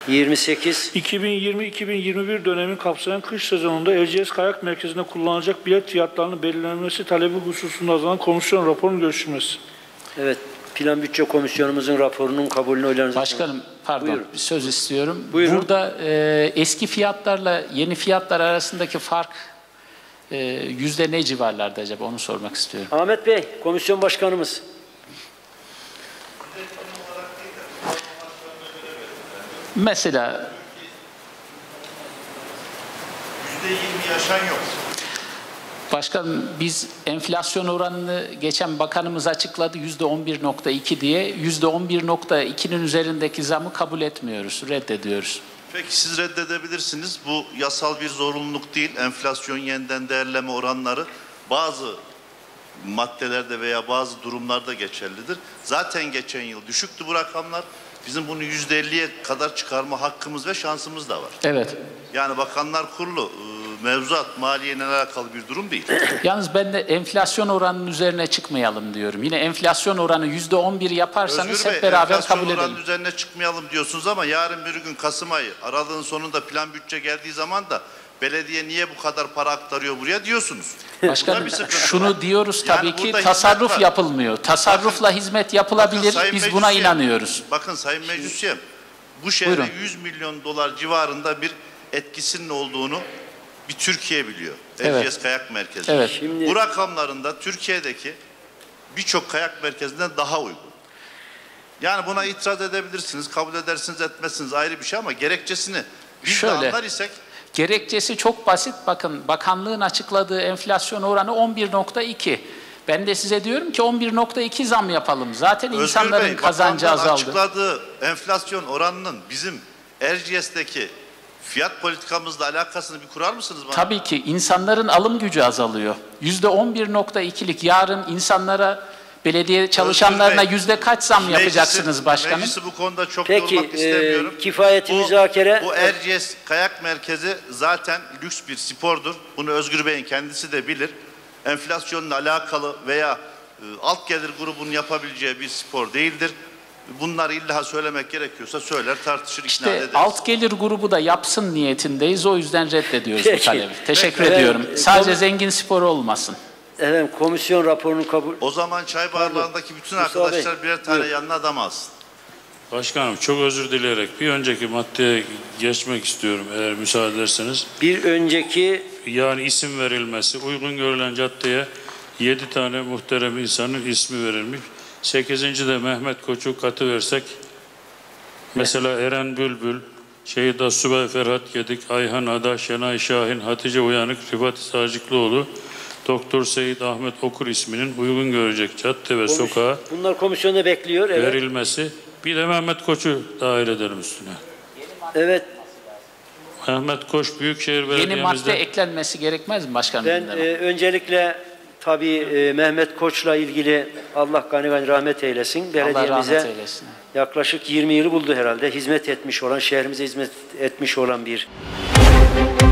28. 2020-2021 dönemi kapsayan kış sezonunda Erciyes Kayak Merkezi'nde kullanılacak bilet fiyatlarının belirlenmesi talebi hususunda hazırlanan komisyon raporunun görüşülmesi. Evet. Plan Bütçe Komisyonumuzun raporunun kabulünü oylarınızı... Başkanım pardon, buyurun. bir söz istiyorum. Buyurun. Burada eski fiyatlarla yeni fiyatlar arasındaki fark yüzde ne civarlarda acaba, onu sormak istiyorum. Ahmet Bey, komisyon başkanımız. Mesela %20 yaşan yok. başkanım, biz enflasyon oranını geçen bakanımız açıkladı %11.2 diye. %11.2'nin üzerindeki zamı kabul etmiyoruz, reddediyoruz. Peki siz reddedebilirsiniz. Bu yasal bir zorunluluk değil. Enflasyon yeniden değerleme oranları bazı maddelerde veya bazı durumlarda geçerlidir. Zaten geçen yıl düşüktü bu rakamlar. Bizim bunu %50'ye kadar çıkarma hakkımız ve şansımız da var. Evet. Yani Bakanlar Kurulu mevzuat maliyeyle alakalı bir durum değil. Yalnız ben de enflasyon oranının üzerine çıkmayalım diyorum. Yine enflasyon oranı %11 yaparsanız Özgür Bey, hep beraber enflasyon kabul oranının edelim. üzerine çıkmayalım diyorsunuz ama yarın bir gün Kasım ayı, aralığın sonunda plan bütçe geldiği zaman da belediye niye bu kadar para aktarıyor buraya diyorsunuz. Başkanım şunu diyoruz tabii Yani ki, burada tasarruf hizmet var. sayın Tasarrufla hizmet yapılabilir. Sayın Biz buna Meclis inanıyoruz. Bakın Sayın Meclis Üyem, bu şehre Buyurun. 100 milyon dolar civarında bir etkisinin olduğunu bir Türkiye biliyor. Evet. Erciyes Kayak Merkezi. Evet. Şimdi Bu rakamlarında Türkiye'deki birçok kayak merkezinden daha uygun. Yani buna itiraz edebilirsiniz, kabul edersiniz, etmezsiniz ayrı bir şey ama gerekçesini biz de Şöyle, anlar isek... Gerekçesi çok basit. Bakın, bakanlığın açıkladığı enflasyon oranı 11.2. Ben de size diyorum ki 11.2 zam yapalım. Zaten Özgür insanların Bey, kazancı bakanlığın azaldı. açıkladığı enflasyon oranının bizim Erciyes'teki fiyat politikamızla alakasını bir kurar mısınız bana? Tabii ki insanların alım gücü azalıyor. %11.2'lik yarın insanlara, belediye çalışanlarına Özgür Bey, yüzde kaç zam yapacaksınız başkanım? Meclisi bu konuda çok peki yormak istemiyorum. kifayeti müzakere... Bu Erciyes Kayak Merkezi zaten lüks bir spordur. Bunu Özgür Bey'in kendisi de bilir. Enflasyonla alakalı veya alt gelir grubunun yapabileceği bir spor değildir. Bunları illa söylemek gerekiyorsa söyler, tartışır, ikna İşte ederiz. alt gelir grubu da yapsın niyetindeyiz. O yüzden reddediyoruz bu Peki. talebi. Teşekkür Peki. ediyorum. Evet, Sadece zengin sporu olmasın. Efendim, komisyon raporunun kabul... O zaman çay barlarındaki bütün Mustafa Bey, arkadaşlar birer tane buyurun. yanına adam alsın. Başkanım, çok özür dileyerek bir önceki maddeye geçmek istiyorum eğer müsaade ederseniz. Bir önceki... Yani isim verilmesi, uygun görülen caddeye 7 tane muhterem insanın ismi verilmiş. 8. de Mehmet Koç'u katıversek, mesela Eren Bülbül, Şehit Asubay Ferhat Gedik, Ayhan Ada, Şenay Şahin, Hatice Uyanık, Rifat Sacıklıoğlu, Doktor Seyit Ahmet Okur isminin uygun görecek cadde ve sokağa Bunlar komisyonda bekliyor. Evet. verilmesi. Bir de Mehmet Koç'u dahil edelim üstüne. Evet. Mehmet Koç Büyükşehir Yeni Belediye'mizde... madde eklenmesi gerekmez mi başkanım? Ben öncelikle tabii Mehmet Koç'la ilgili Allah gani gani rahmet eylesin. Allah Belediyemize rahmet eylesin. yaklaşık 20 yılı buldu herhalde. Hizmet etmiş olan, şehrimize hizmet etmiş olan bir